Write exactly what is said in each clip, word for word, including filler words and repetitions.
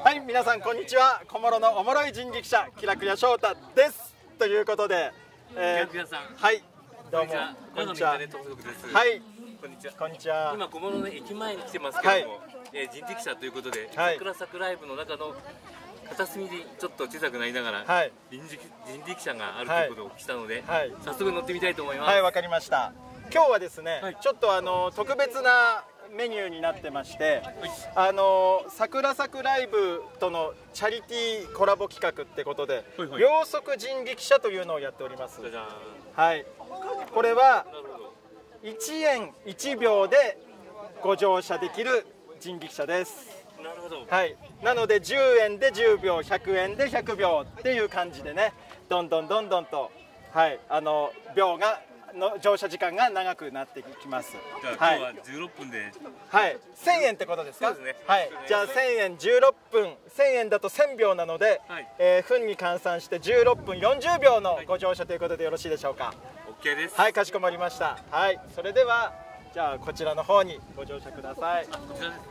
はい、皆さんこんにちは。小諸のおもろい人力車キラクリア翔太です。ということで、 えー、さん、 はい、どうもこんにちは。はい、 こんにちは。こんにちは。 今小諸の駅前に来てますけども、はい、えー、人力車ということで、 はい、 桜桜ライブの中の片隅にちょっと小さくなりながら、はい、人力人力車があるということをお聞きしたので、はい、早速乗ってみたいと思います。 はい、わかりました。今日はですね、はい、ちょっとあの特別なメニューになってまして、はい、あの桜咲ライブとのチャリティーコラボ企画ってことで、はいはい、秒速人力車というのをやっております。はい、これはいちえんいちびょうでご乗車できる人力車です。 なるほど。 はい、なのでじゅうえんでじゅうびょう、ひゃくえんでひゃくびょうっていう感じでね、どんどんどんどんと、はい、あの秒がの乗車時間が長くなってきます。 じゃあ今日はじゅうろっぷんで、 はい、せんえんってことですか？ そうですね。 はい、じゃあせんえんじゅうろっぷん、せんえんだとせんびょうなので、はい、えー、分に換算してじゅうろっぷんよんじゅうびょうのご乗車ということでよろしいでしょうか？ OK です。 はい、かしこまりました。はい、それではじゃあこちらの方にご乗車ください。 こちらです。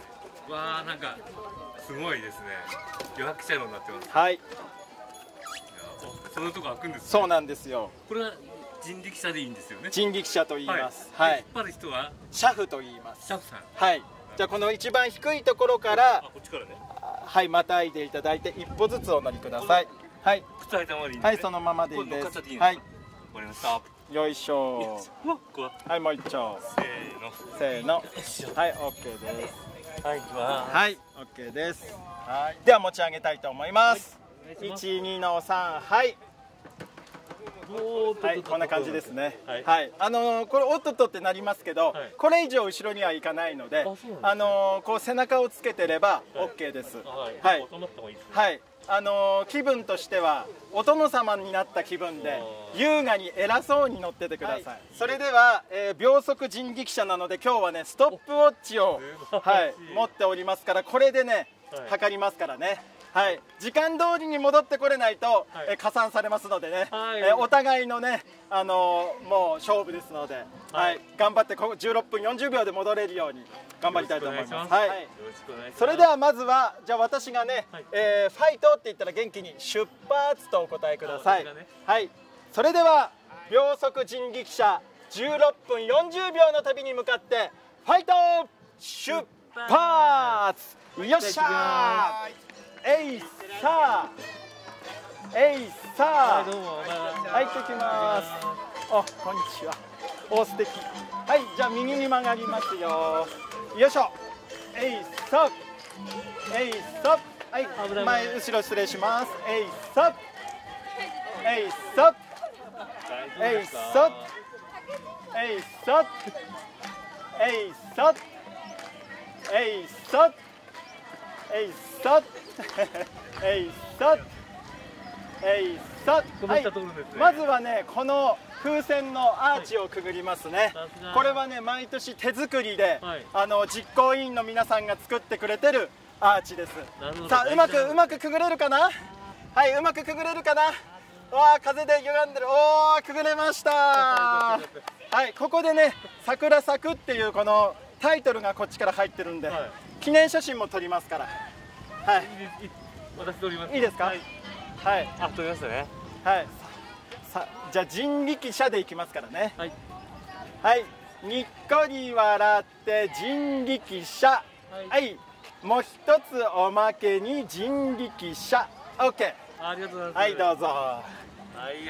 わあ、なんかすごいですね。予約車両になってます。 はい。 そのとこ開くんですね。 そうなんですよ。 これは人力車でいいんですよね。 人力車と言います。はい。はい、 引っ張る人は車夫と言います。 車夫さん。 はい。じゃあこの一番低いところから、 あ、こっちからね。 はい、またいでいただいて一歩ずつお乗りください。はい。 靴履いたままでいいんですね。 はい、そのままでいいです。はい。わかりました。 よいしょ。はい、もう一丁。 せーの。 せーの。はい、オッケーです。 はい、行きます。 はい、オッケーです。はい。では持ち上げたいと思います。いち、にのさん、はい。はい、こんな感じですね。はい、はい、あのー、これおっとっとってなりますけど、はい、これ以上後ろには行かないので、あのー、こう背中をつけてれば OK です。はい、はい、あのー、気分としてはお殿様になった気分で優雅に偉そうに乗っててください。はい、それでは、えー、秒速人力車なので今日はねストップウォッチを、はい、持っておりますから、これでね、はい、測りますからね。はい、時間通りに戻ってこれないと、はい、え加算されますのでね、はい、えお互いのね、あのー、もう勝負ですので、はいはい、頑張ってこじゅうろっぷんよんじゅうびょうで戻れるように頑張りたいと思います。はい、それではまずはじゃあ私がね、はい、えー、ファイトって言ったら元気に出発とお答えください。ね、はい、それでは秒速人力車じゅうろっぷんよんじゅうびょうの旅に向かってファイト出発。よっしゃー。えいさあ、えいさあ、はい、行ってきます。あ、こんにちは。お、素敵。はい、じゃあ右に曲がりますよ。よいしょ。えいさ、えいさ、はい、前後ろ失礼します。えいさ、えいさ、えいさ、えいさ、えいさ、えいさ、えいさ、えいさ、えいさ、はい、まずはねこの風船のアーチをくぐりますね。はい、これはね毎年手作りで、はい、あの実行委員の皆さんが作ってくれてるアーチです。さあうまくうまくくぐれるかな。はい、うまくくぐれるかな。わあ、風で歪んでる。おお、くぐれました。はい、ここでね桜咲くっていうこのタイトルがこっちから入ってるんで、はい、記念写真も撮りますから。はい。 私撮ります。 いいですか。はい。はい、 あ、撮りましたね。 はい。さ、じゃあ人力車で行きますからね。はい。はい。にっこり笑って人力車。はい。はい、もう一つおまけに人力車。オッケー。ありがとうございます。 はい、どうぞ。はい。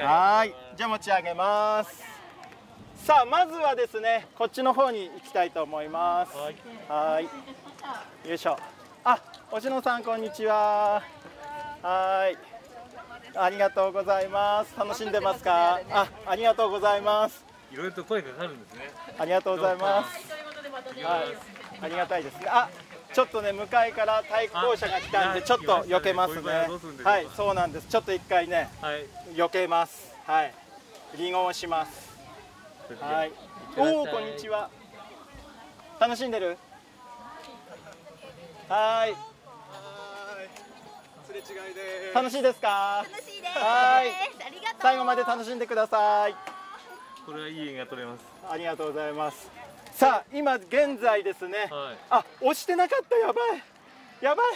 はい。じゃあ持ち上げます。さあまずはですねこっちの方に行きたいと思います。はい。はい。よいしょ。あ、星野さんこんにちは。はい。ありがとうございます。楽しんでますか。あ、ありがとうございます。 いろいろと声がかかるんですね。 ありがとうございます。はい。ありがたいですね。あ、ちょっとね向かいから対向車が来たんでちょっと避けますね。はい、そうなんです。ちょっと一回ね、はい、避けます。はい。離合します。はい。おお、こんにちは。楽しんでる？はい。すれ違いです。楽しいですか？ 楽しいです。 はい。 ありがとう。 最後まで楽しんでください。 これはいい絵が撮れます。 ありがとうございます。さあ今現在ですね。はい、あ、押してなかった。やばい。やばい。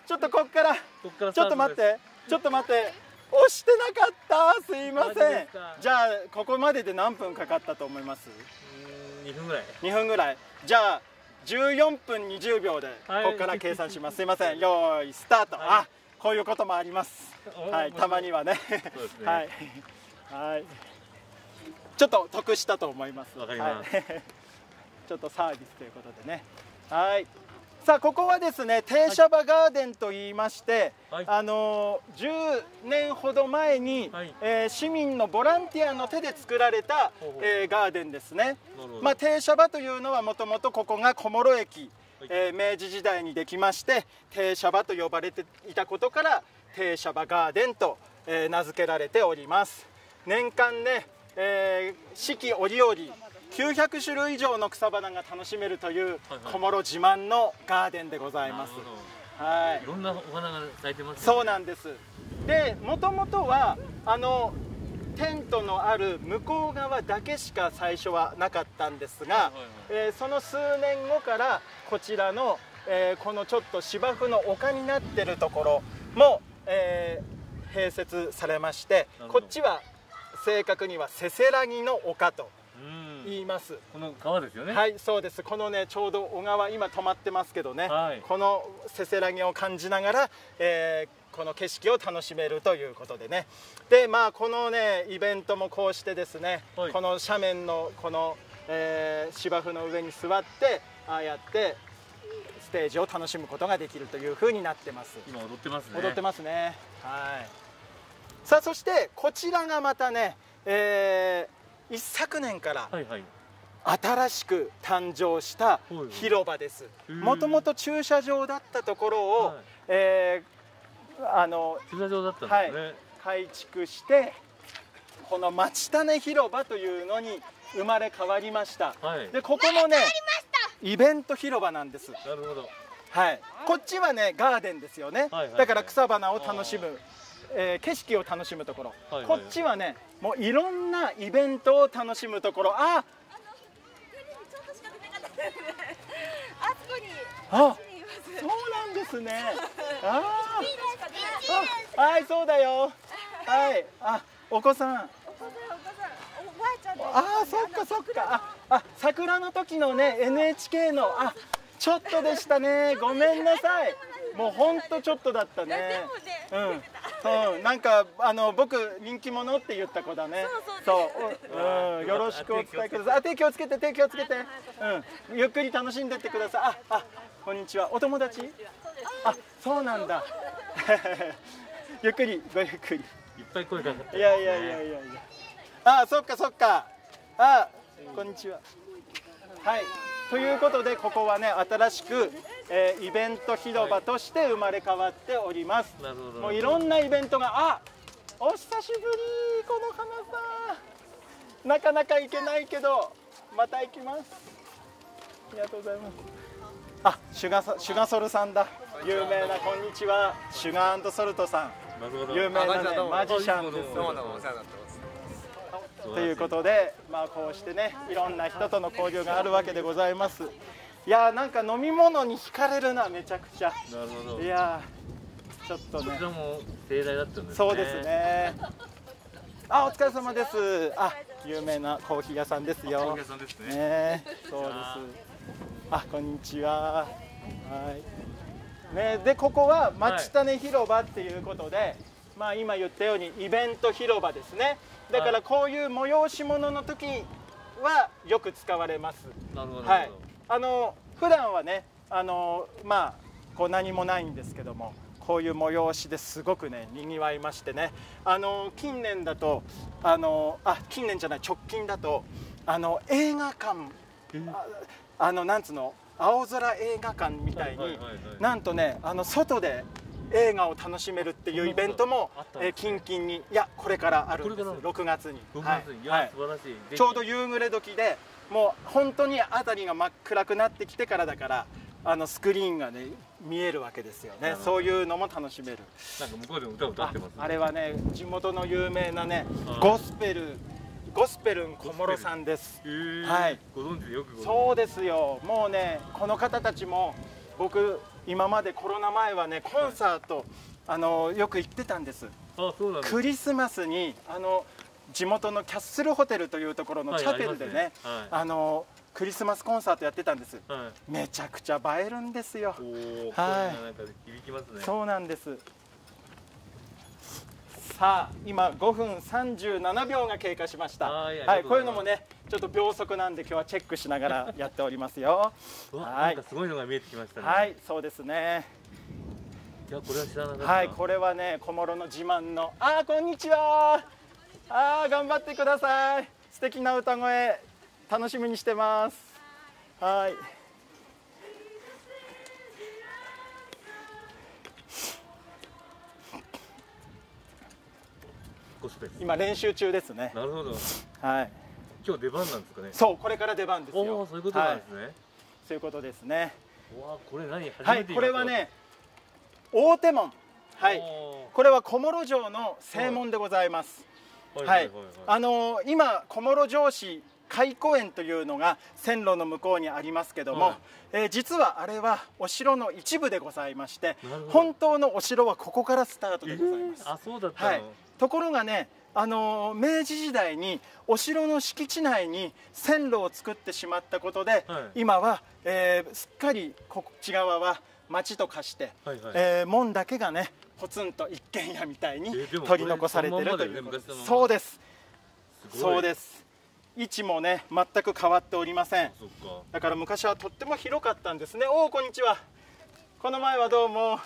ちょっとこっからちょっと待ってちょっと待って押してなかった、すいません。じゃあここまでで何分かかったと思います？ にふんぐらい。 にふんぐらい。じゃあじゅうよんぷんにじゅうびょうでここから計算します。すいません。よーいスタート。あ、こういうこともあります。はい、たまにはね。はい。はい。ちょっと得したと思います。 わかります。 ちょっとサービスということでね。はい。さあここはですね、停車場ガーデンといいまして、はい、あのじゅうねんほど前に、はい、えー、市民のボランティアの手で作られた、えー、ガーデンですね。まあ、停車場というのはもともとここが小諸駅、はい、えー、明治時代にできまして停車場と呼ばれていたことから停車場ガーデンと、えー、名付けられております。年間ね、えー、四季折々きゅうひゃくしゅるい以上の草花が楽しめるという小諸自慢のガーデンでございます。 はい、いろんなお花が咲いてますね。 そうなんです。で、もともとはあのテントのある向こう側だけしか最初はなかったんですが、えー、その数年後からこちらの、えー、このちょっと芝生の丘になっているところも、えー、併設されまして、こっちは正確にはせせらぎの丘と言います。 この川ですよね。 はい、そうです。このね、ちょうど小川今止まってますけどね、はい、このせせらぎを感じながら、えー、この景色を楽しめるということでね。で、まあこのねイベントもこうしてですね、はい、この斜面のこの、えー、芝生の上に座ってああやってステージを楽しむことができるという風になってます。 今踊ってますね。 踊ってますね。はい。さあそしてこちらがまたね、えー一昨年から新しく誕生した広場です。もともと駐車場だったところを、はい、えー、あの駐車場だったんですね、はい、 改築してこの町種広場というのに生まれ変わりました。はい、でここもねイベント広場なんです。 なるほど。 はい、こっちはねガーデンですよね。だから草花を楽しむ、えー、景色を楽しむところ、はいはいはい、こっちはねもういろんなイベントを楽しむところ。あ、あ、そうなんですね。ああ、はい、そうだよ。はい、あ、お子さん。ああ、そっかそっか。あ、あ、桜の時のね エヌエイチケー のあちょっとでしたね。ごめんなさい。もう本当ちょっとだったね。うん。うん、なんかあの僕人気者って言った子だね。そう、うん、よろしくお伝えください。あ、手気をつけて、手気をつけて。うん、ゆっくり楽しんでってください。あ、あ、こんにちは。お友達？あ、そうなんだ。ゆっくり、ごゆっくり。いっぱい声かかって。 いやいやいやいやいや。あ、そっかそっか。あ、こんにちは。はい。ということでここはね新しく、えー、イベント広場として生まれ変わっております。はい、もういろんなイベントが、あ、お久しぶりこの花さん、なかなか行けないけどまた行きます。ありがとうございます。あ、シュガシュガソルさんだ。有名なこんにちは、シュガー&ソルトさん。有名なねマジシャンです。ということで、まあこうしてねいろんな人との交流があるわけでございます。いやー、なんか飲み物に惹かれるな、めちゃくちゃ。 なるほど。 いやー、ちょっとね。 こちらも盛大だったんですね。 そうですね。あ、お疲れ様です。あ、有名なコーヒー屋さんですよ。 コーヒー屋さんですね。 ね、そうです。あ、こんにちは。はい。ね、でここは町種広場っていうことで、はい、まあ今言ったようにイベント広場ですね。だからこういう催し物の時はよく使われます。 なるほど。 はい。あの普段はね、あのまあこう何もないんですけども、こういう催しですごくね賑わいましてね。あの近年だとあのあ近年じゃない直近だとあの映画館、あ, あのなんつうの青空映画館みたいに、なんとねあの外で映画を楽しめるっていうイベントも、えー、近々に、いやこれからあるんです。ろくがつに。 ろくがつに、はい、素晴らしい。 ちょうど夕暮れ時で、もう本当に辺りが真っ暗くなってきてからだから、あのスクリーンがね見えるわけですよね。そういうのも楽しめる。 なんか向こうでも歌を歌ってますね。 あ, あれはね地元の有名なねゴスペルゴスペルン小諸さんです。 はい。ご存知でよくご存知。 そうですよ。もうねこの方たちも僕今までコロナ前はねコンサート、はい、あのよく行ってたんです。 あ、そうなんです。 クリスマスにあの地元のキャッスルホテルというところのチャペルでね、はい、あのクリスマスコンサートやってたんです、はい、めちゃくちゃ映えるんですよ。 はい、なんか響きますね。 そうなんです。さあ今ごふんさんじゅうななびょうが経過しました。はい、はい、こういうのもねちょっと秒速なんで今日はチェックしながらやっておりますよ。 はい、なんかすごいのが見えてきましたね。 はい、そうですね。 いや、これは知らなかった。 はい、これはね小諸の自慢の、あー、こんにちは。あー、頑張ってください。素敵な歌声楽しみにしてます。はい。今練習中ですね。 なるほど。 はい。 今日出番なんですかね。 そう、これから出番ですよ。 おお、そういうことなんですね。はい、 そういうことですね。 わあ、これ何？ はい、これはね、大手門。はい。これは小諸城の正門でございます。はい。あのー、今小諸城市開古園というのが線路の向こうにありますけども、はい、えー、実はあれはお城の一部でございまして、本当のお城はここからスタートでございます。 えー、あ、そうだったの。はい。 ところがね、あのー、明治時代にお城の敷地内に線路を作ってしまったことで、はい、今は、えー、すっかりこっち側は町と化して、はい、はい、えー、門だけがねポツンと一軒家みたいに取り残されてるということです。そうです。そうです。位置もね全く変わっておりません。だから昔はとっても広かったんですね。おお、こんにちは。この前はどうも。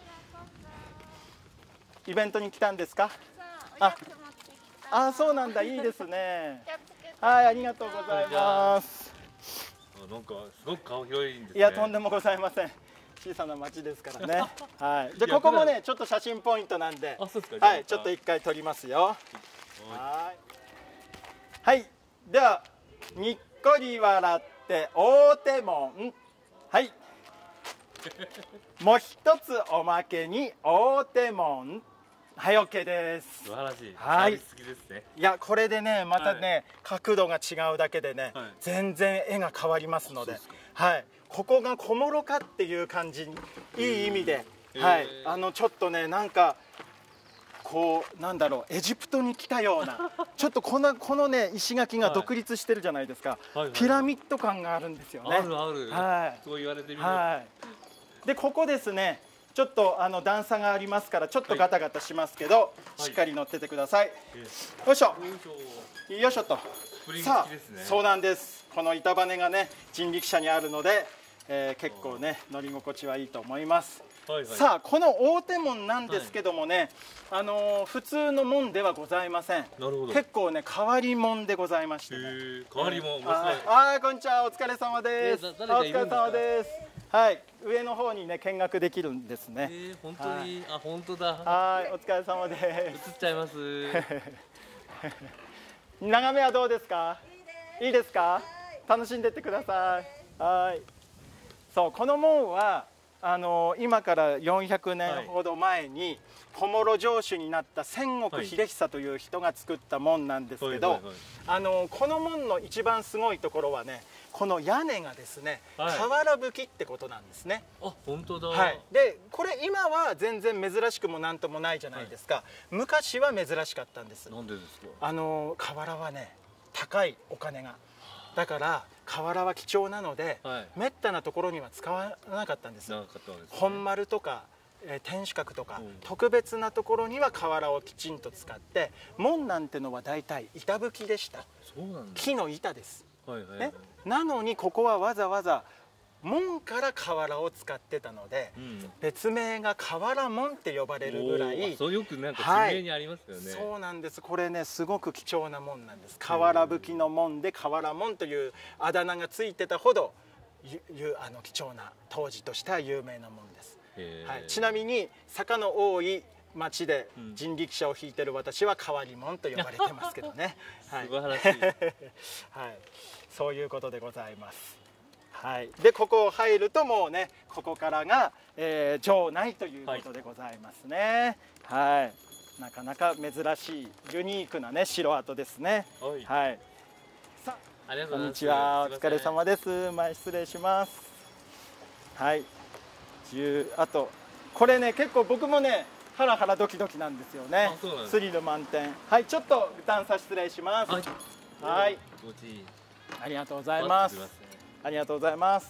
イベントに来たんですか？あ、あ、そうなんだ。いいですね。はい、ありがとうございます。 なんかすごく顔広いんですね。 いや、とんでもございません。小さな町ですからね。はい。じゃここもねちょっと写真ポイントなんで、はい、ちょっと一回撮りますよ。はい。はい。ではにっこり笑って大手門。はい。もう一つおまけに大手門。はい、 OK です。 素晴らしい。 はい。 好きですね。 いや、これでねまたね、はい、角度が違うだけでね、はい、全然絵が変わりますので、はい、ここが小諸かっていう感じ、いい意味で、はい、あのちょっとねなんかこうなんだろう、エジプトに来たようなちょっとこのこのね石垣が独立してるじゃないですか。はい、ピラミッド感があるんですよね。 あるある。はい。そう言われてみる。 はい。でここですね。ちょっとあの段差がありますからちょっとガタガタしますけど、はい、しっかり乗っててください。はい、よいしょ。よいしょと。さあ、そうなんです。この板バネがね人力車にあるので、えー、結構ね乗り心地はいいと思います。はい、はい、さあこの大手門なんですけどもね、はい、あのー、普通の門ではございません。なるほど。結構ね変わり門でございまして、ね。 変わり門。 ああ、こんにちは。お疲れ様です。お疲れ様です。はい、上の方にね見学できるんですね。 えー、本当に、あ、本当だ。 はい、お疲れ様です。 映っちゃいます。 眺めはどうですか？いいですか？楽しんでってください。はい。そう、この門はあの今からよんひゃくねんほど前に小諸城主になった千石秀久という人が作った門なんですけど、あのこの門の一番すごいところはね、この屋根がですね、はい、瓦葺きってことなんですね。 あ、本当だ。 はい。で、これ今は全然珍しくもなんともないじゃないですか。はい、昔は珍しかったんです。 なんでですか？あの瓦はね、高いお金が。だから瓦は貴重なので、はい、めったなところには使わなかったんです。なかったんですね。本丸とか、えー、天守閣とか、うん、特別なところには瓦をきちんと使って、門なんてのは大体板葺きでした。そうなんだ。木の板です。ね、なのにここはわざわざ門から瓦を使ってたので、うん、別名が瓦門って呼ばれるぐらい。 そうよくなんか地名にありますよね。 はい、そうなんです。これねすごく貴重な門なんです。瓦葺きの門で瓦門というあだ名がついてたほどゆあの貴重な、当時としては有名な門です。はい、ちなみに坂の多い町で人力車を引いてる私は変わり門と呼ばれてますけどね。 はい、素晴らしい。はい、 そういうことでございます。はい、でここを入るともうねここからが、えー、城内ということでございますね。はい、はい、なかなか珍しいユニークなね城跡ですね。はい。さあ、こんにちは。お疲れ様です。前失礼します。はい。 じゅう、あとこれね結構僕もねハラハラドキドキなんですよね。スリル満点。はい、ちょっと段差失礼します。はい、はい、ありがとうございます。ありがとうございます。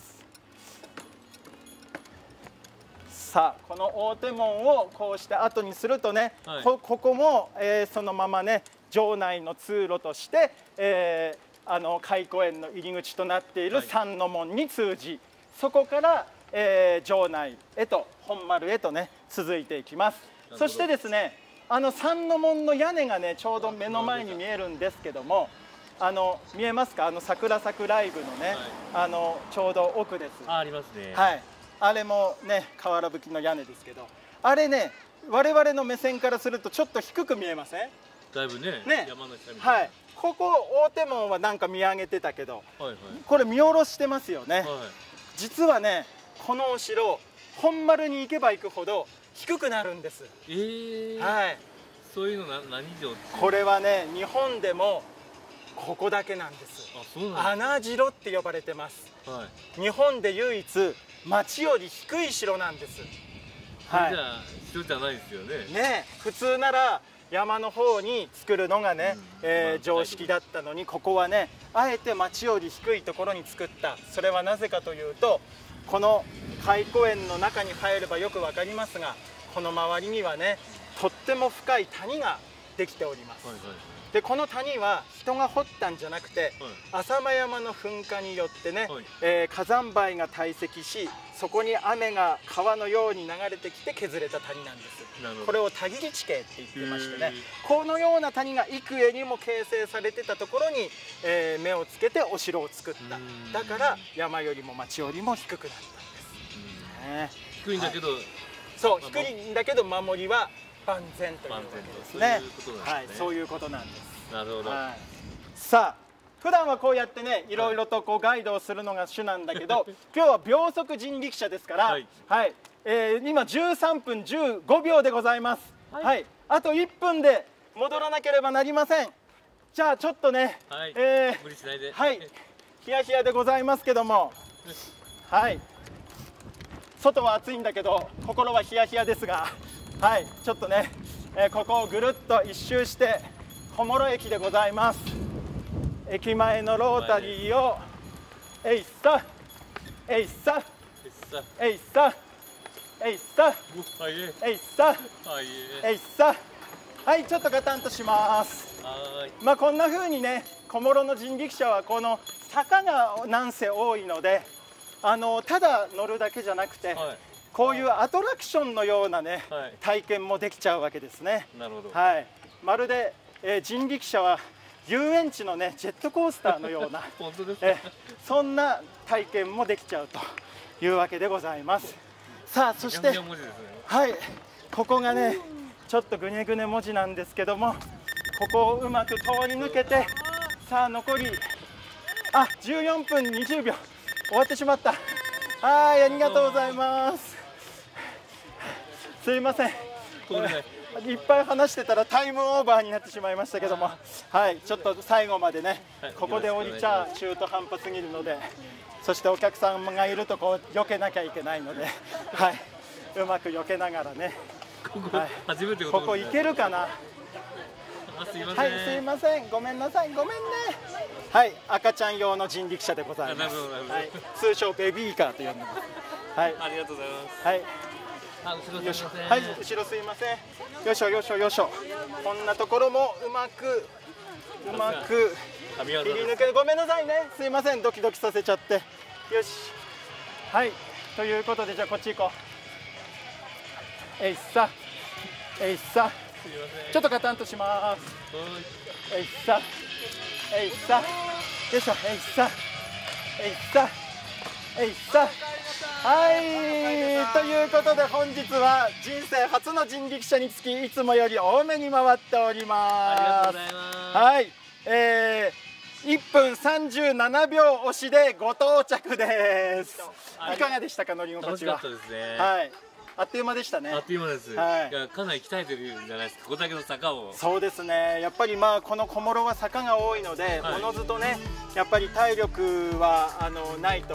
さあこの大手門をこうして後にするとね、はい、こ, ここも、えー、そのままね城内の通路として、えー、あの懐古園の入り口となっている三の門に通じ、はい、そこから、えー、城内へと本丸へとね続いていきます。そしてですね、あの三の門の屋根がねちょうど目の前に見えるんですけども、あの見えますか、あの桜咲ライブのね、はい、あのちょうど奥です。 あ、ありますね。 はい、あれもね瓦葺きの屋根ですけど、あれね我々の目線からするとちょっと低く見えません？ だいぶね、 ね、 山の下みたいな。 はい、ここ大手門はなんか見上げてたけど、はいはい、これ見下ろしてますよね。はい、実はねこのお城本丸に行けば行くほど低くなるんです。 えー、はい。そういうのな何城？ これはね日本でもここだけなんです。 あ、そうなんです。 穴城って呼ばれてます。はい。日本で唯一町より低い城なんです。 はい。じゃあ城じゃないですよね。 ね、普通なら山の方に作るのがね、うん、えー、常識だったのに、ここはねあえて町より低いところに作った。それはなぜかというと、この懐古園の中に入ればよくわかりますが、この周りにはねとっても深い谷ができております。はいはい、でこの谷は人が掘ったんじゃなくて、はい、浅間山の噴火によってね、はい、えー、火山灰が堆積し、そこに雨が川のように流れてきて削れた谷なんです。これを田切地形って言ってましてね、このような谷が幾重にも形成されてたところに、えー、目をつけてお城を作った。だから山よりも町よりも低くなったんです、ね、 低いんだけど、はい、 そう、低いんだけど守りは万全というわけですね。はい、そういうことなんです。なるほど。はい、さあ、普段はこうやってね、いろいろとこうガイドをするのが主なんだけど、今日は秒速人力車ですから、はい、はい、えー、今じゅうさんぷんじゅうごびょうでございます。はい、はい、あといっぷんで戻らなければなりません。じゃあちょっとね、はい、えー、無理しないで、はい、ヒヤヒヤでございますけども、はい、外は暑いんだけど心はヒヤヒヤですが。はい、ちょっとね、えー、ここをぐるっと一周して小諸駅でございます。駅前のロータリーをえいっさえいっさえいっさえいっさえいっさえいっさ、はい、ちょっとガタンとします。まあこんな風にね、小諸の人力車はこの坂がなんせ多いので、あのただ乗るだけじゃなくて、はい、こういうアトラクションのようなね、はい、体験もできちゃうわけですね。なるほど。はい、まるで、えー、人力車は遊園地のねジェットコースターのような本当ですか？えそんな体験もできちゃうというわけでございます。さあ、そして、ね、はい、ここがねちょっとぐねぐね文字なんですけども、ここをうまく通り抜けて、さあ残りあじゅうよんぷんにじゅうびょう終わってしまった。はい、ありがとうございます。すいません、いっぱい話してたらタイムオーバーになってしまいましたけども、はい、ちょっと最後までね、はい、ここで降りちゃ中途半端すぎるので、そしてお客さんがいるとこう避けなきゃいけないので、はい、うまく避けながらね、 ここ、はい、初めてここ行けるかな。 すいません、 はい、すいません、ごめんなさい、ごめんね。はい、赤ちゃん用の人力車でございます。はい、通称ベビーカーと呼んでます。はい、 ありがとうございます。 はい。 あ、後ろすいません。 はい、後ろすいません。よいしょよいしょよいしょ。こんなところもうまくうまく切り抜ける。ごめんなさいね。すいません、ドキドキさせちゃって。よし。はい。ということで、じゃあこっち行こう。えいっさ。えいっさ。ちょっとガタンとします。えいっさ。えいっさ。よいしょ。えいっさ。えいっさ。えいっさ。はい、ということで本日は人生初の人力車につきいつもより多めに回っております。 ありがとうございます。 はい、えー、いっぷんさんじゅうななびょう押しでご到着です。いかがでしたか、乗り心地は。 楽しかったですね。 はい、あっという間でしたね。 あっという間です。はい、いや、かなり鍛えてるんじゃないですか、ここだけの坂を。 そうですね、やっぱりまあこの小諸は坂が多いので、はい、おのずとねやっぱり体力はあのないと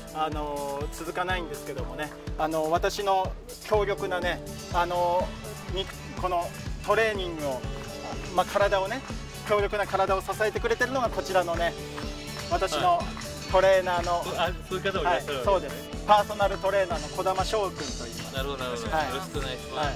あの続かないんですけどもね、あの私の強力なね、あのこのトレーニングを、まあ、体をね、強力な体を支えてくれてるのがこちらのね、私のトレーナーの、 あ、そういう方もいらっしゃるわけですね。 そうです。パーソナルトレーナーの児玉翔君と言います。 なるほどなるほど。はい、よろしくお願いします。はい、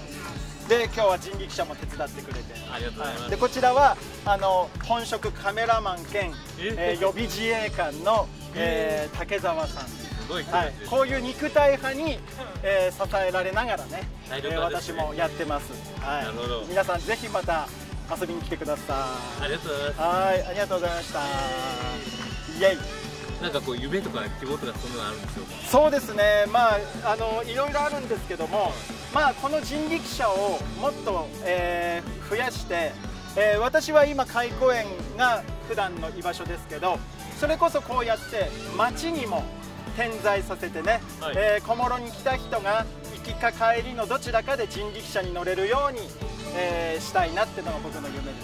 で今日は人力車も手伝ってくれて、 ありがとうございます。 はい、でこちらはあの本職カメラマン兼、えー、予備自衛官の、えー、竹澤さん。 すごい人はい、 です。 こういう肉体派に、えー、支えられながらね、えー、私もやってます。はい、なるほど。皆さんぜひまた遊びに来てください。 ありがとうございます。 はい、ありがとうございました。イエイ。 なんかこう夢とか希望とかそんなのあるんでしょうか。 そうですね。まああのいろいろあるんですけども、まあこの人力車をもっと、えー、増やして、えー、私は今海湖園が普段の居場所ですけど、それこそこうやって街にも点在させてね、はい、えー、小諸に来た人が行きか帰りのどちらかで人力車に乗れるように、えー、したいなっていうのが僕の夢です。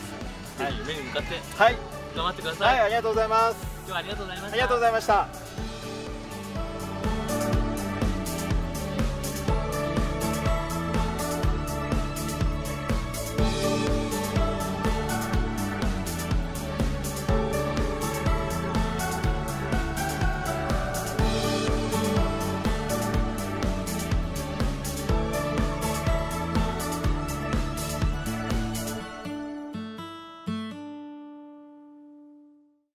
ぜひ夢に向かって、 はい、 頑張ってください。 はい、ありがとうございます。 今日はありがとうございました。 ありがとうございました。